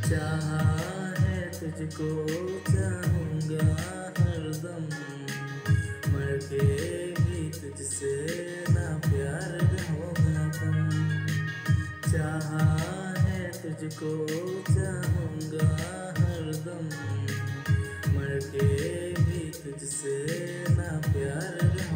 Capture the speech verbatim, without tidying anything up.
चाहा है तुझको चाहूँगा हरदम, मर के भी तुझसे ना प्यार होगा कम। चाहा है तुझको चाहूँगा हरदम, मर के भी तुझसे ना प्यार